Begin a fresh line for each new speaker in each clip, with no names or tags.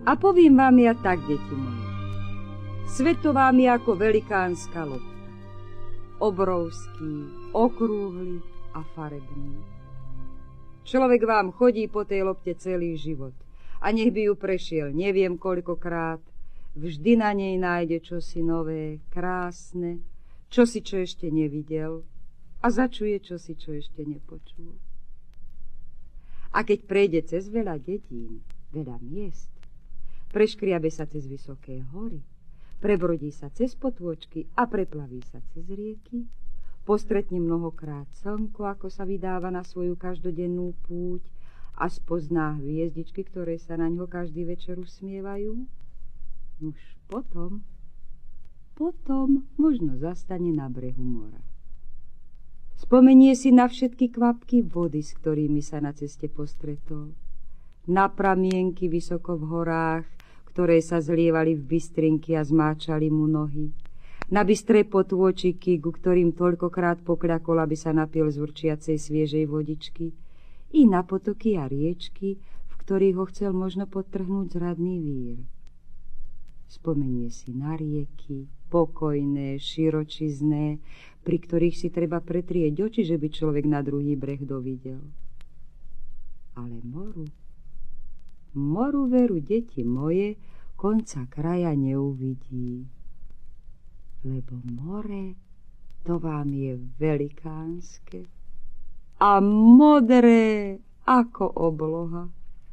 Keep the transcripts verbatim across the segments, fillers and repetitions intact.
A poviem vám ja tak, deti moje. Svet to vám je ako velikánska lopta. Obrovský, okrúhly a farebný. Človek vám chodí po tej lopte celý život. A nech by ju prešiel neviem koľkokrát, vždy na nej nájde čosi nové, krásne, čosi, čo ešte nevidel a začuje čosi, čo ešte nepočul. A keď prejde cez veľa dedín, veľa miest, preškriabe sa cez vysoké hory, prebrodí sa cez potôčky a preplaví sa cez rieky, postretne mnohokrát slnko, ako sa vydáva na svoju každodennú púť a spozná hviezdičky, ktoré sa na ňo každý večer usmievajú, už potom, potom možno zastane na brehu mora. Spomenie si na všetky kvapky vody, s ktorými sa na ceste postretol, na pramienky vysoko v horách, ktoré sa zlievali v bystrinky a zmáčali mu nohy, na bystré potôčiky, ku ktorým toľkokrát pokľakol, aby sa napil z určiacej sviežej vodičky, i na potoky a riečky, v ktorých ho chcel možno podtrhnúť zradný vír. Spomenie si na rieky, pokojné, širočizné, pri ktorých si treba pretrieť oči, že by človek na druhý breh dovidel. Ale moru, moru veru, deti moje, konca kraja neuvidí. Lebo more, to vám je velikánske a modré ako obloha.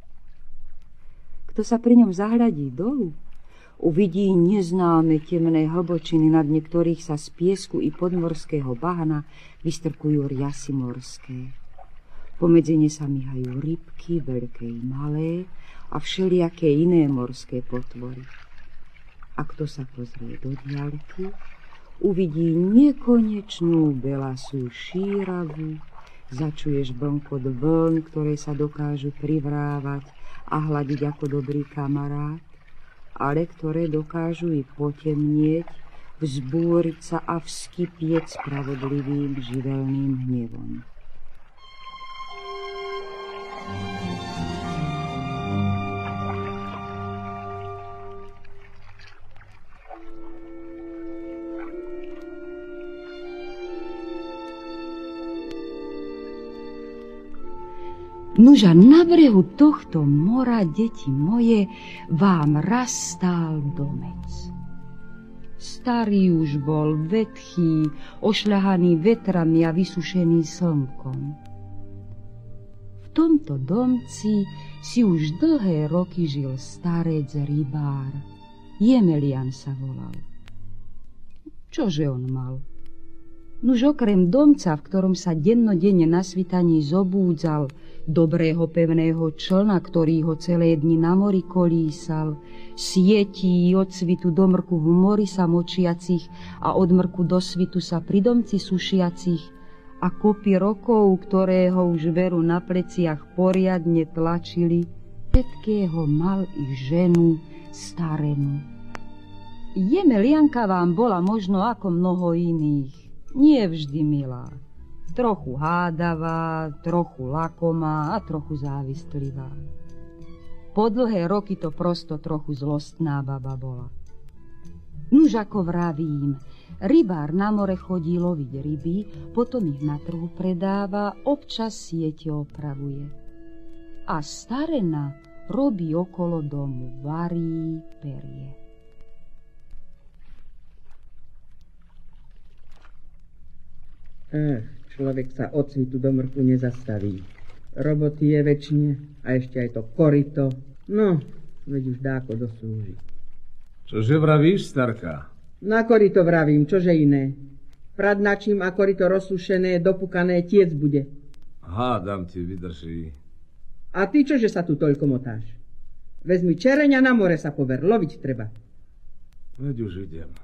Kto sa pri ňom zahľadí dolu, uvidí neznáme temné hlbočiny, nad niektorých sa z piesku i podmorského bahna vystrkujú riasy morské. Pomedzi ne sa myhajú rybky, veľké i malé, a všelijaké iné morské potvory. A kto sa pozrie do diaľky, uvidí nekonečnú belasú šíravu, začuješ blnkot vln, ktoré sa dokážu privrávať a hladiť ako dobrý kamarát, ale ktoré dokážu i potemnieť, vzbúriť sa a vskypieť spravodlivým živelným hnevom. Nuža na brehu tohto mora, deti moje, vám raz stál domec. Starý už bol, vetchý, ošľahaný vetrami a vysušený slnkom. V tomto domci si už dlhé roky žil starec rybár. Jemelian sa volal. Čože on mal? Nuž okrem domca, v ktorom sa dennodenne na svitaní zobúdzal, dobrého pevného člna, ktorý ho celé dni na mori kolísal, sietí od svitu do mrku v mori sa močiacich a od mrku do svitu sa pri domci sušiacich a kopy rokov, ktoré ho už veru na pleciach poriadne tlačili, všetkého mal i ženu starenú. Jemelianka vám bola možno ako mnoho iných. Nie vždy milá, trochu hádavá, trochu lakomá a trochu závistlivá. Po dlhé roky to prosto trochu zlostná baba bola. Nuž ako vravím, rybár na more chodí loviť ryby, potom ich na trhu predáva, občas siete opravuje. A starena robí okolo domu, varí, perie.
Ech, človek sa od svitu do mrku nezastaví. Roboty je väčšine a ešte aj to korito. No, veď už dáko doslúži.
Čože vravíš, starka?
Na korito vravím, čože iné. Pradnačím a korito rozsušené, dopukané tiec bude.
Hádam ti vydrží.
A ty čože sa tu toľko motáš? Vezmi čereň a na more sa pover, loviť treba.
Veď už idem.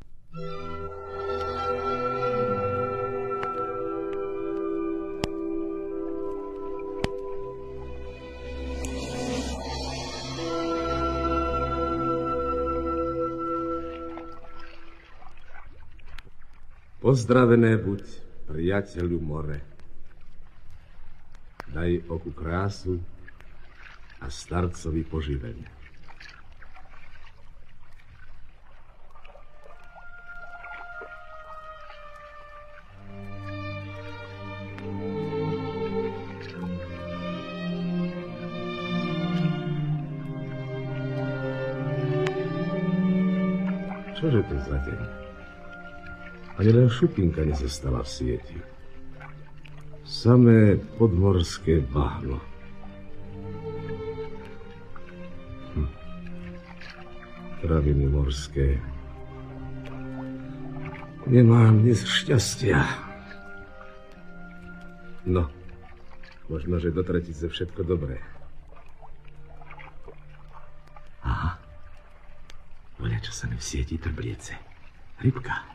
Pozdravené buď, priateľu more. Daj oku krásu a starcovi poživenie. Čože to za deň? Ani len šupinka nezostala v sieti. Samé podmorské bahno. Hm. Traviny morské. Nemám dnes šťastia. No, možno, že do tretice všetko dobré. Aha. Voľa, čo sa mi v sieti trbliece. Rybka.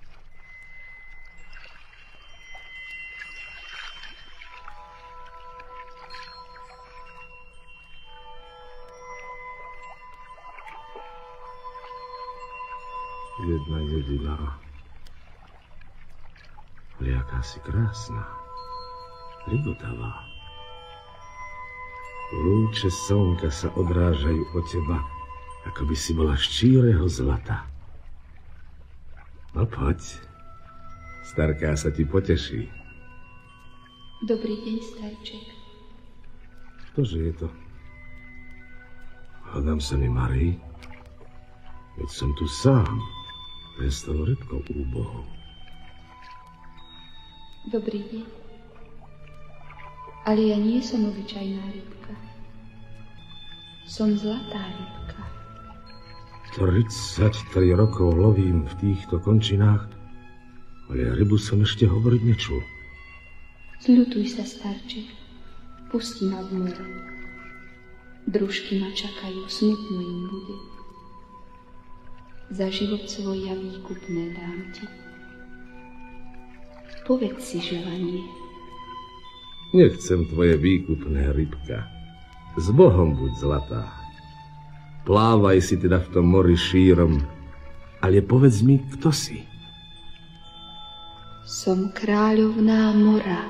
Jedna jediná. Ale jaká si krásna. Rigotavá. Lúče slnka sa odrážajú od teba, ako by si bola ščíreho zlata. No poď. Starká sa ti poteší.
Dobrý deň, starček.
Ktože je to? Hľadám sa mi Marii. Veď som tu sám. Bez toho rybkou úbohou.
Dobrý deň. Ale ja nie som obyčajná rybka. Som zlatá rybka.
tridsaťtri rokov lovím v týchto končinách, ale rybu som ešte hovoriť nečul.
Zľutuj sa, starček. Pusti ma v more. Družky ma čakajú, smutno im bude. Za život svoj ja výkupné dám ti. Povedz si želanie.
Nechcem tvoje výkupné, rybka. S Bohom buď zlatá. Plávaj si teda v tom mori šírom, ale povedz mi, kto si.
Som kráľovná mora.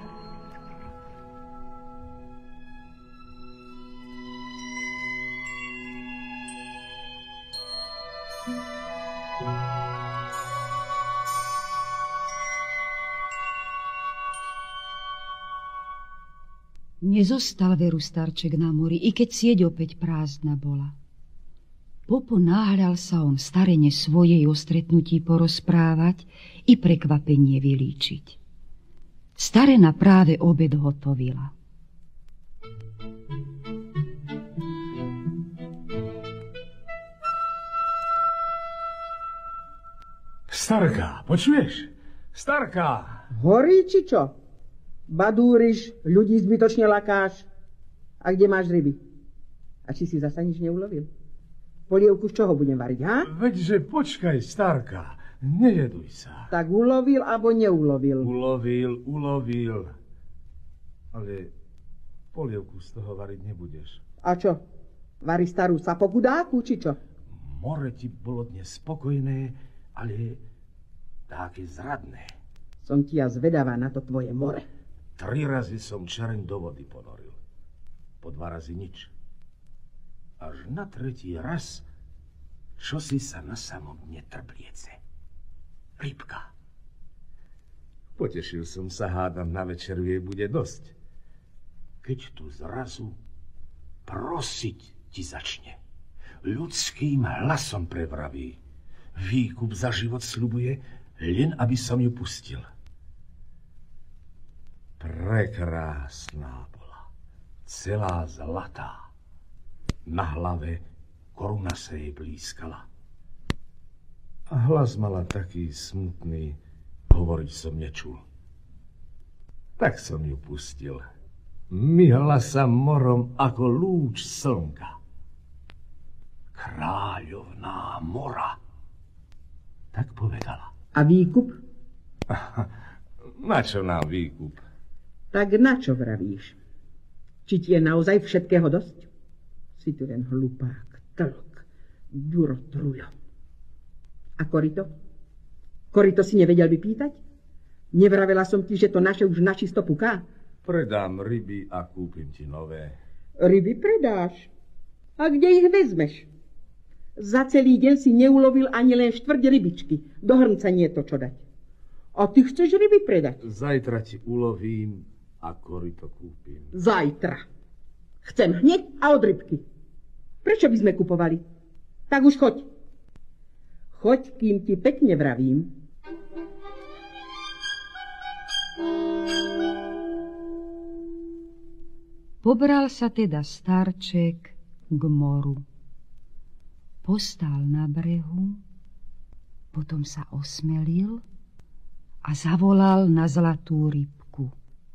Nezostal veru starček na mori, i keď sieť opäť prázdna bola. Poponáhľal sa on starene svojej o stretnutí porozprávať i prekvapenie vylíčiť. Starena práve obed hotovila.
Starka, počuješ? Starka!
Horí, či čo? Badúriš, ľudí zbytočne lakáš. A kde máš ryby? A či si zasa nič neulovil? Polievku z čoho budem variť, ha?
Veďže počkaj, starka, nejeduj sa.
Tak ulovil, alebo neulovil?
Ulovil, ulovil. Ale polievku z toho variť nebudeš.
A čo? Vari starú sapokudáku, či čo?
More ti bolo dnes spokojné, ale také zradné.
Som ti ja zvedavá na to tvoje more.
Tri razy som čareň do vody ponoril. Po dva razy nič. Až na tretí raz, čo si sa na samom dne trbliece. Rybka. Potešil som sa, hádam, na večeru jej bude dosť. Keď tu zrazu prosiť ti začne. Ľudským hlasom prevraví. Výkup za život sľubuje, len aby som ju pustil. Prekrásná bola, celá zlatá. Na hlave koruna sa jej blískala. A hlas mala taký smutný, hovoriť som nečul. Tak som ju pustil. Myhla sa morom ako lúč slnka. Kráľovná mora, tak povedala.
A výkup?
Na čo nám výkup?
Tak na čo vravíš? Či ti je naozaj všetkého dosť? Si tu len hlupák, tlk, durotrúľo. A korito? Korito si nevedel vypýtať? Nevravela som ti, že to naše už načisto puká?
Predám ryby a kúpim ti nové.
Ryby predáš? A kde ich vezmeš? Za celý deň si neulovil ani len štvrť rybičky. Do hrnca nie je to čo dať. A ty chceš ryby predať?
Zajtra ti ulovím a korito kúpim.
Zajtra. Chcem hneď a od rybky. Prečo by sme kupovali? Tak už choď. Choď, kým ti pekne vravím.
Pobral sa teda starček k moru. Postál na brehu, potom sa osmelil a zavolal na zlatú rybku.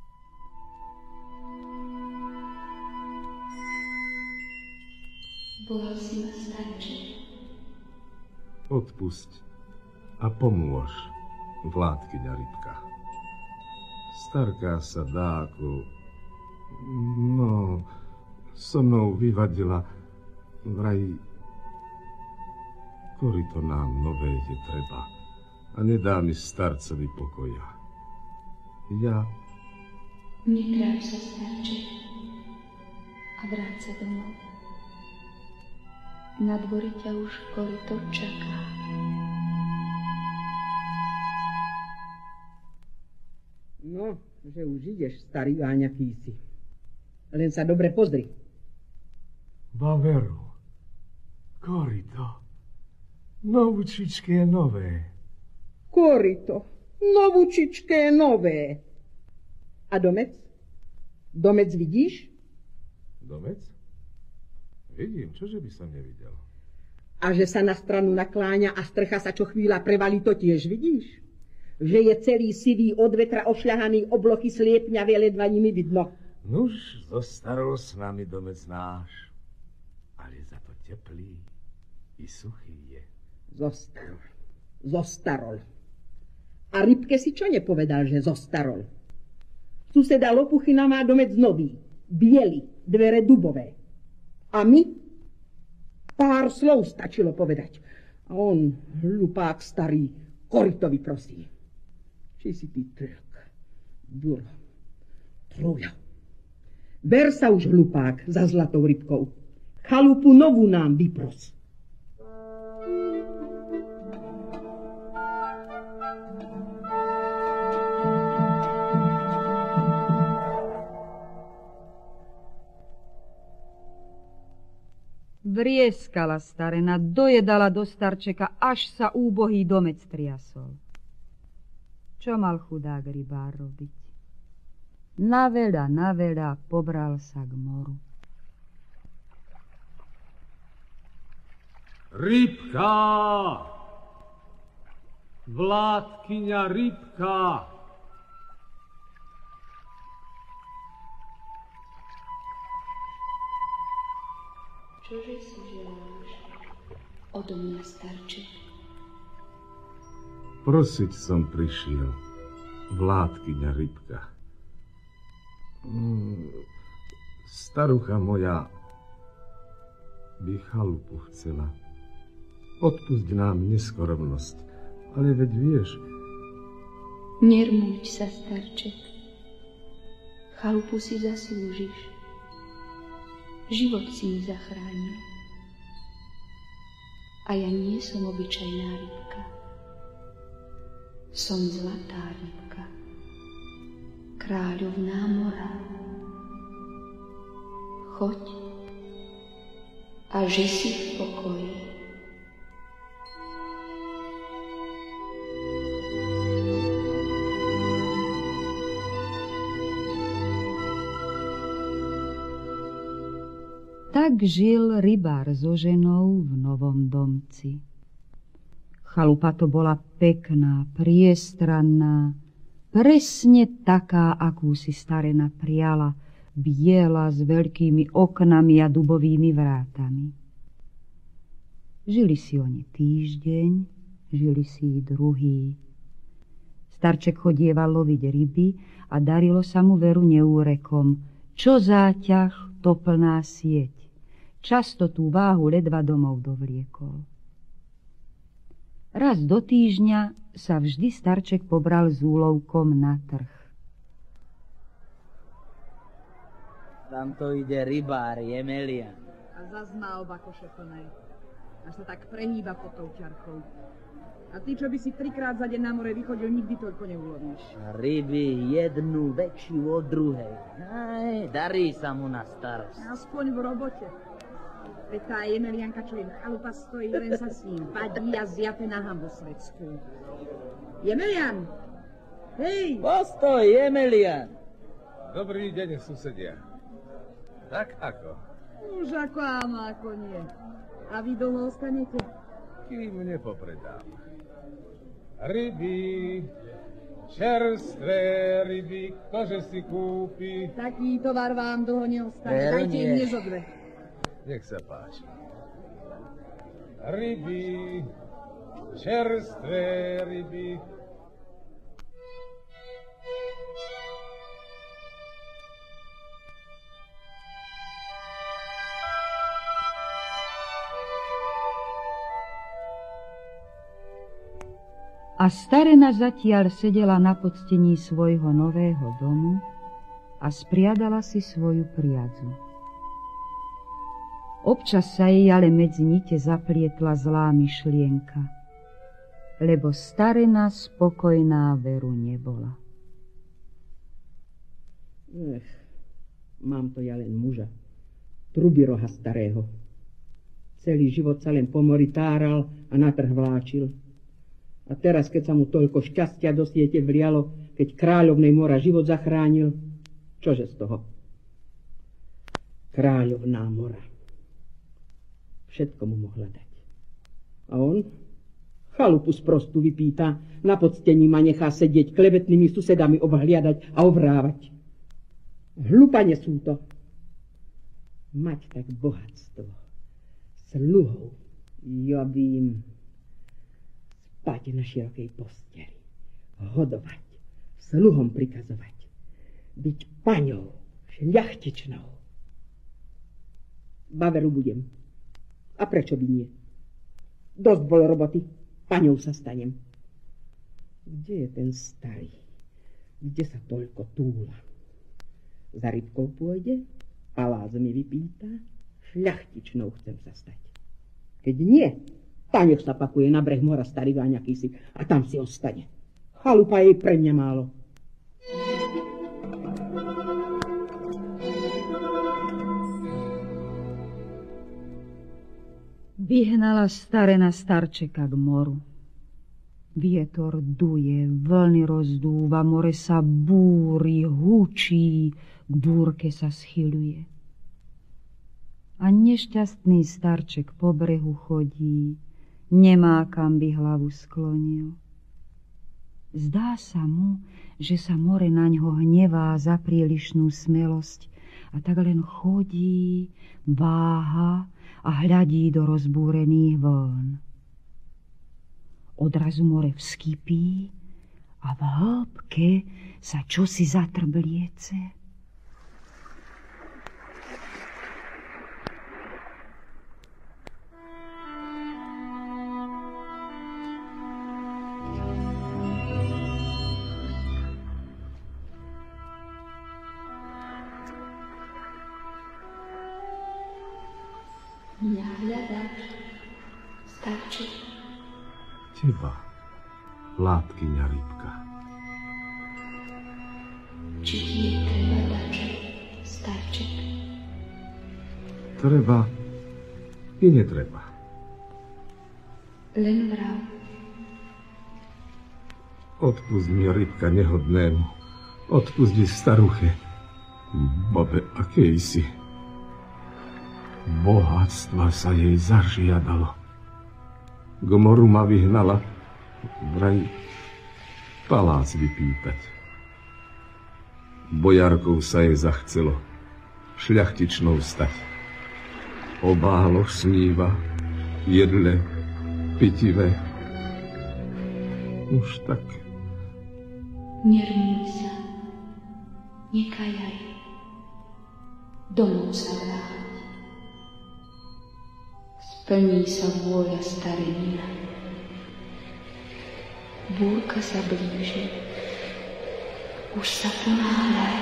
Volal si ma starček.
Odpusť a pomôž, vládkyňa rybka. Starka sa dá ako... No, so mnou vyvadila, vraj, korito nám nové je treba a nedá mi starcovi pokoja. Ja...
Netráp sa, starček, a vráť sa domov. Na dvori ťa už korito čaká.
No, že už ideš, starý áňaký si. Len sa dobre pozri.
Baveru, korito, novučičké nové.
Korito, novučičké nové. A domec? Domec vidíš?
Domec? Vidím, čože by som nevidel.
A že sa na stranu nakláňa a strcha sa čo chvíľa prevalí, to tiež vidíš? Že je celý sivý, od vetra ošľahaný, oblochy sliepňavé, ledva nimi vidno.
Nuž, zostarol s nami domec náš, ale za to teplý i suchý je.
Zostarol, zostarol. A rybke si čo nepovedal, že zostarol? Suseda Lopuchina má domec nový, biely, dvere dubové. A my? Pár slov stačilo povedať. A on, hlupák starý, koritovi prosí. Či si ty trk, duro, trujo. Ber sa už, hlupák, za zlatou rybkou. Chalupu novú nám vypros.
Vrieskala starena, dojedala do starčeka, až sa úbohý domec triasol. Čo mal chudák rybár robiť? Naveľa, naveľa pobral sa k moru.
Rybka! Vládkyňa rybka!
Čože si želáš odo mňa, starček?
Prosiť som prišiel, vládkyňa rybka. Starucha moja by chalupu chcela. Odpusť nám neskoromnosť, ale veď vieš...
Nermúť sa, starček. Chalupu si zaslúžiš. Život si mi zachránil. A ja nie som obyčajná rybka. Som zlatá rybka. Kráľovná mora. Choď a ži si v pokoji.
Tak žil rybár so ženou v novom domci. Chalupa to bola pekná, priestranná, presne taká, akú si starena priala, biela s veľkými oknami a dubovými vrátami. Žili si oni týždeň, žili si i druhý. Starček chodieval loviť ryby a darilo sa mu veru neúrekom. Čo záťah, to plná sieť. Často tú váhu ledva domov dovliekol. Raz do týždňa sa vždy starček pobral s úlovkom na trh.
Tamto ide rybár, Jemelian.
A zas má obakoše plné. Až sa tak prehýba pod tou ťarchou. A ty, čo by si trikrát za deň na more vychodil, nikdy toľko neulovíš.
Ryby jednu väčšiu od druhej. Aj, darí sa mu na starosť.
Aspoň v robote. Veď tá Emelianka, čo im chalupa stojí, len sa s ním vadí a zjape na hambu svetskú. Emelian! Hej!
Postoj, Emelian!
Dobrý deň, susedia. Tak ako?
Už ako áno, ako nie. A vy dlho ostanete?
Kým nepopredám. Ryby, čerstvé ryby, ktože si kúpi.
Taký tovar vám dlho neostane.
Veru
Dajte
nie.
im dnes o dve.
Nech sa páči. Ryby, čerstvé ryby.
A starena zatiaľ sedela na podstení svojho nového domu a spriadala si svoju priadzu. Občas sa jej ale medzi nite zaplietla zlá myšlienka, lebo starena spokojná veru nebola.
Ech, mám to ja len muža, trubiroha starého. Celý život sa len po mori táral a na trh vláčil. A teraz, keď sa mu toľko šťastia do siete vlialo, keď kráľovnej mora život zachránil, čože z toho? Kráľovná mora. Všetko mu mohla dať. A on chalupu sprostu vypýta, na podstení ma nechá sedieť, klebetnými susedami obhliadať a ovrávať. Hlupane sú to. Mať tak bohatstvo, sluhov, jobím, spať na širokej posteli, hodovať, sluhom prikazovať, byť paňou, šľachtičnou. Baveru budem. A prečo by nie? Dosť bol roboty, paňou sa stanem. Kde je ten starý? Kde sa toľko túla? Za rybkou pôjde, palác mi vypýta, šľachtičnou chcem sa stať. Keď nie, tá nech sa pakuje na breh mora starý váňaký si a tam si ostane. Chalupa jej pre mňa málo.
Vyhnala starena starčeka k moru. Vietor duje, vlny rozdúva, more sa búri, hučí, k búrke sa schyľuje. A nešťastný starček po brehu chodí, nemá kam by hlavu sklonil. Zdá sa mu, že sa more na ňo hnevá za prílišnú smelosť a tak len chodí, váha a hľadí do rozbúrených vln. Odrazu more vskypí a v hĺbke sa čosi zatrbliece.
Mňa hľadáš, starček?
Teba, látkyňa rybka.
Či ti je treba dačo, starček?
Treba i netreba.
Len vrav.
Odpust mi, rybka nehodnému. Odpusti staruche. Babe, akej si. Bohatstva sa jej zažiadalo. K moru ma vyhnala, vraj palác vypýtať. Bojarkou sa jej zachcelo šľachtičnou stať. O báloch sníva, jedle, pitivé. Už tak.
Nervnuj sa, nekajaj. Domov sa vráť. Splní sa vôľa starenina. Búrka sa blíži. Už sa ponáhľaj.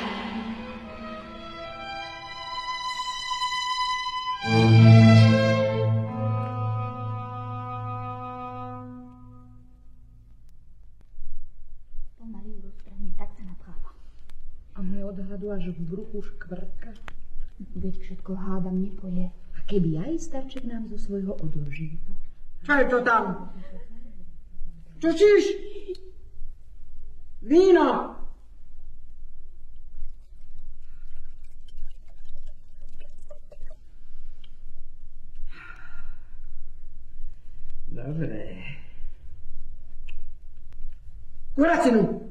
Pomaly ju roztrhne, tak sa napráva.
A mne odhadu až v bruchu škvrtka.
Veď všetko hádam nepoje.
A
keby aj starček nám zo svojho odložil.
Čo je to tam? Čučíš? Víno! Dobre. Kuracinu!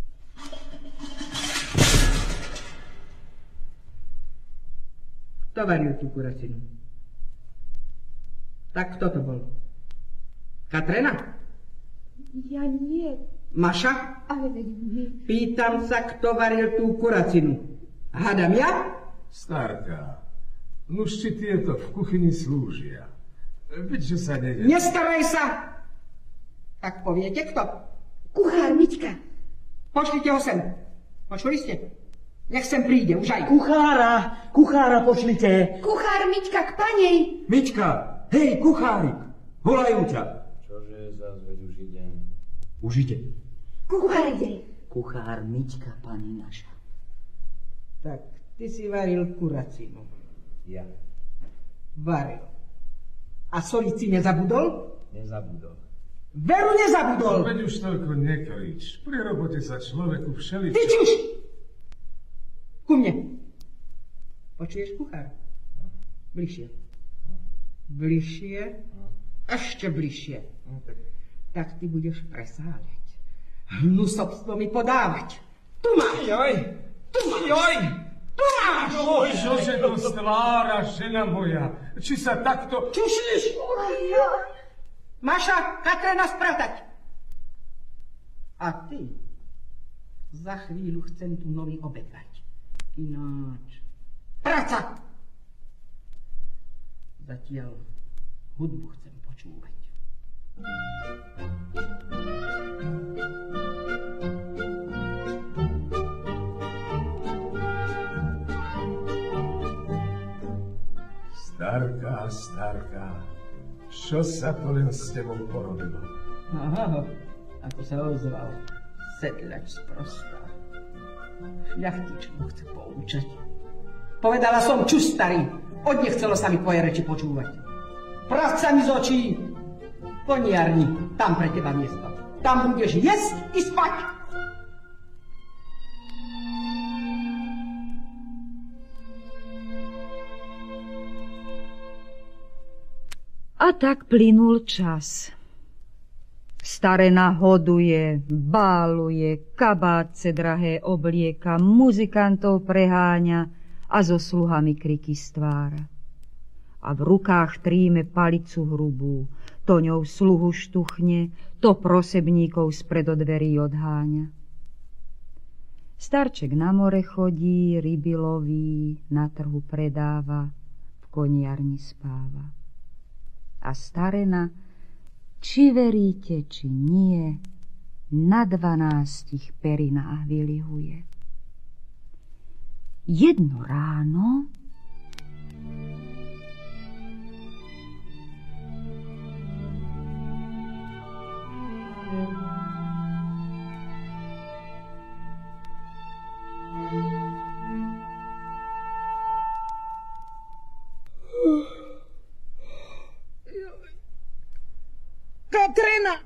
Kto varil tú kuracinu? Tak kto to bol? Katrena?
Ja nie.
Maša?
Ale veď nie.
Pýtam sa, kto varil tú kuracinu. Hádam ja?
Starka, nuž či tieto v kuchyni slúžia. Veď, že sa nejde.
Nestaraj sa! Tak poviete, kto?
Kuchár Miťka.
Pošlite ho sem. Počuli ste? Nech sem príde, už aj.
Kuchára, kuchára pošlite.
Kuchár Miťka k panej.
Mička, hej, kuchárik, volajú ťa.
Čože zás, veď už idem.
Už ide.
Kuchár ide.
Kuchár Miťka, pani naša.
Tak, ty si varil kuracinu.
Ja.
Varil. A soliť si nezabudol?
Nezabudol.
Veru nezabudol!
Veď už toľko nekrič. Pri robote sa človeku všeličo...
Ty čuš! Ku mne. Počuješ, kuchár? Bližšie. Bližšie. Ešte bližšie. Tak ty budeš presáľať. Hnusovstvo mi podávať. Tu máš.
Joj!
Tu máš.
Joj!
Tu máš.
Oj, čože to stvára, žena moja? Či sa takto...
Čušíš? Maša, Katrena spratať. A ty za chvíľu chcem tu nohy obedvať. Ináč. Práca! Zatiaľ hudbu chcem počúvať.
Starka, starka, čo sa to len s tebou porobilo?
Aha, ako sa ozval. Sedľač sprostá. Šľachtičku chce poučať. Povedala som, čus starý, od nechcelo sa mi tvoje reči počúvať. Prasť sa mi z očí. Koniarni, tam pre teba miesto. Tam budeš jesť i spať.
A tak plynul čas. Starena hoduje, báluje, kabátce drahé oblieka, muzikantov preháňa a so sluhami kriky stvára. A v rukách tríme palicu hrubú, to ňou sluhu štuchne, to prosebníkov spred od dverí odháňa. Starček na more chodí, ryby loví, na trhu predáva, v koniarni spáva. A starena, či veríte, či nie, na dvanástich perinách vylihuje. Jedno ráno
Katrena!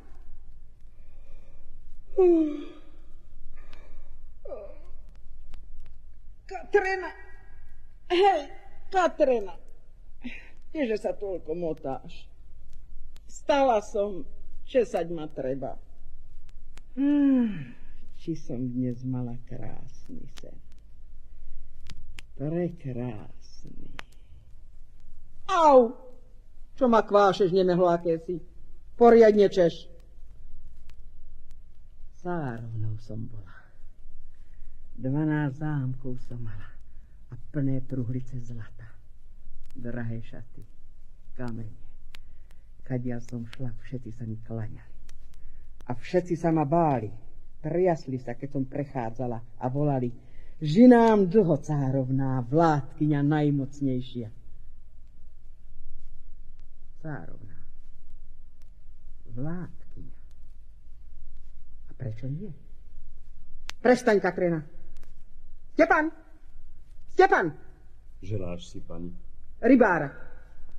Katrena! Hej, Katrena! Kdeže sa toľko motáš? Stala som, česať ma treba. Hmm, či som dnes mala krásny sen. Prekrásny. Au! Čo ma kvášeš, nemehláke si? Poriadne češ. Zárovnou som bola. Dvanásť zámkov som mala a plné truhlice zlata. Drahé šaty, kamene. Kadiaľ som šla, všetci sa mi klaňali. A všetci sa ma báli. Triasli sa, keď som prechádzala a volali: Žinám dlhocárovná, vládkyňa najmocnejšia. Cárovná. Vládkyňa. A prečo nie? Prestaň, Katrina. Stepan! Stepan!
Želáš si, pani?
Rybára.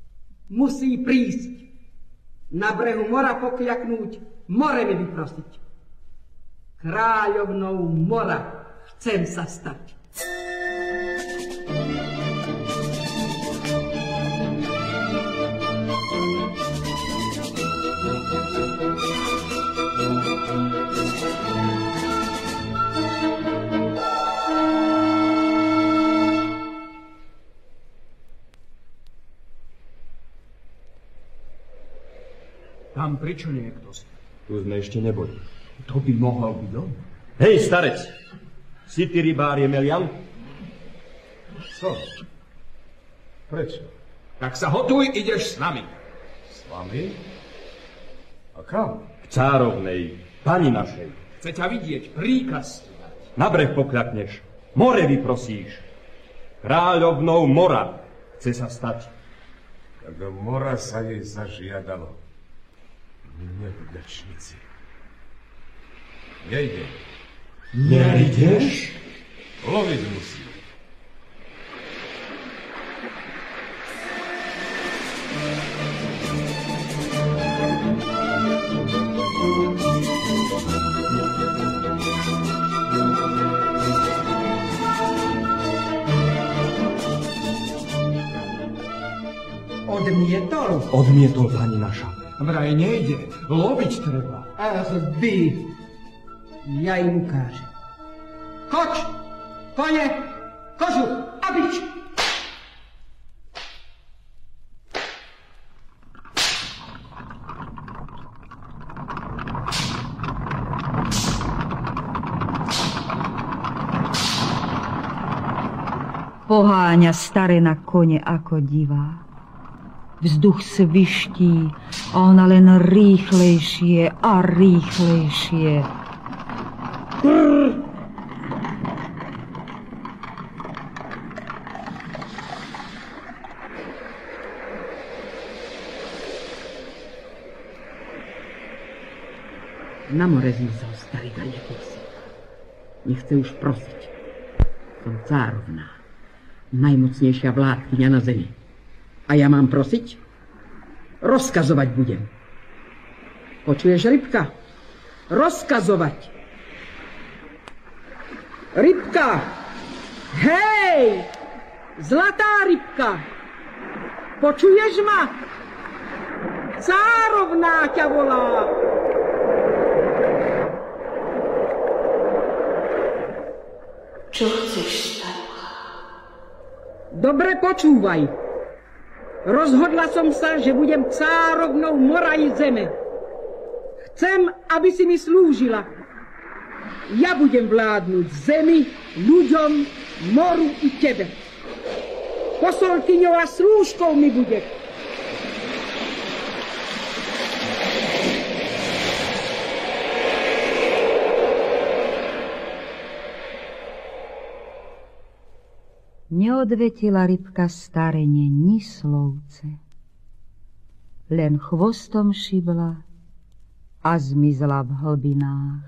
musí prísť. Na brehu mora pokľaknúť, more mi vyprosiť. Kráľovnou mora chcem sa stať.
Tam pričo niekto si? Tu sme ešte neboli. To by mohol byť dom. Hej, starec! Si ty rybár Jemelian?
Co? Prečo?
Tak sa hotuj, ideš s nami.
S vami? A kam?
K cárovnej, pani našej.
Chce ťa vidieť, príkaz.
Na breh pokľakneš, more vyprosíš. Kráľovnou mora chce sa stať.
Tak do mora sa jej zažiadalo. Nevďačníci. Nejde.
Nejdeš?
Loviť musí.
Odmietol?
Odmietol, pani naša.
Vraj nejde, loviť treba.
Ach, vy. Ja im ukážem. Koč! Kone! Kožu! A bič!
Poháňa starena kone ako divá. Vzduch sviští a ona len rýchlejšie a rýchlejšie. Brr.
Na more zmizol starý Gaľakýsi. Nechce už prosiť. Som cárovná, najmocnejšia vládkyňa na zemi. A ja mám prosiť? Rozkazovať budem. Počuješ, Rybka? Rozkazovať. Rybka! Hej! Zlatá Rybka! Počuješ ma? Cárovná ťa volá!
Čo chceš, starucha?
Dobre počúvaj. Rozhodla som sa, že budem cárovnou mora i zeme. Chcem, aby si mi slúžila. Ja budem vládnuť zemi, ľuďom, moru i tebe. Posolkyňou a slúžkou mi bude.
Neodvetila Rybka starene ni slovce, len chvostom šibla a zmizla v hlbinách.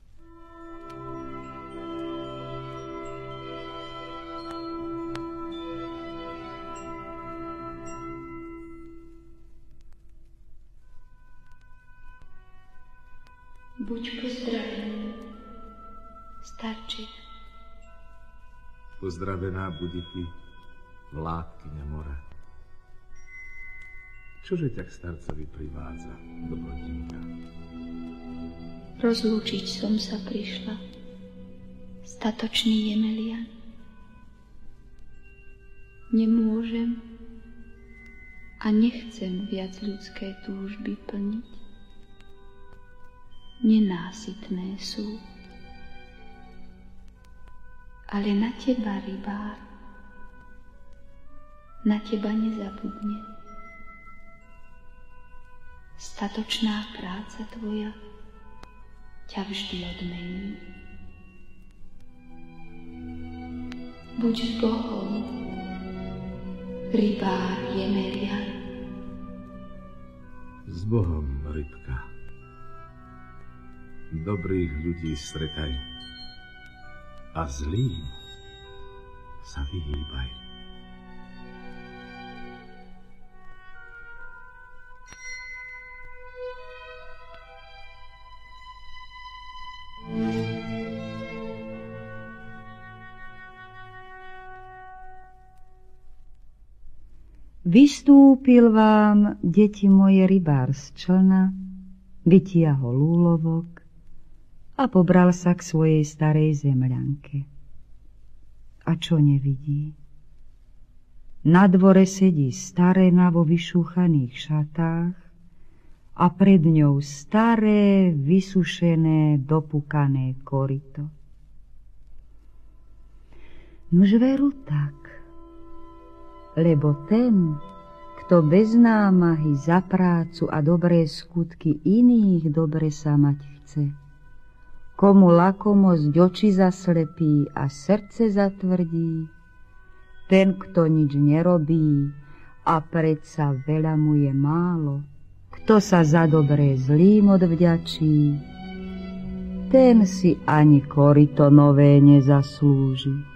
Buď pozdravený, starček.
Pozdravená bude ty, vládkyňa mora. Čože ťa k starcovi privádza, dobrotinka?
Rozlúčiť som sa prišla, statočný Jemelian. Nemôžem a nechcem viac ľudské túžby plniť. Nenásytné sú. Ale na teba, rybár, na teba nezabudne. Statočná práca tvoja ťa vždy odmení. Buď s Bohom, rybár Jemelian.
S Bohom, Rybka. Dobrých ľudí stretaj a zlým sa vyhýbaj.
Vystúpil vám, deti moje, rybár z člna, vytiahol úlovok a pobral sa k svojej starej zemľanke. A čo nevidí? Na dvore sedí starena vo vyšúchaných šatách a pred ňou staré, vysušené, dopukané koryto. Nuž veru tak, lebo ten, kto bez námahy za prácu a dobré skutky iných dobre sa mať chce, komu lakomosť oči zaslepí a srdce zatvrdí, ten, kto nič nerobí a predsa veľa mu je málo, kto sa za dobré zlým odvďačí, ten si ani koryto nové nezaslúži.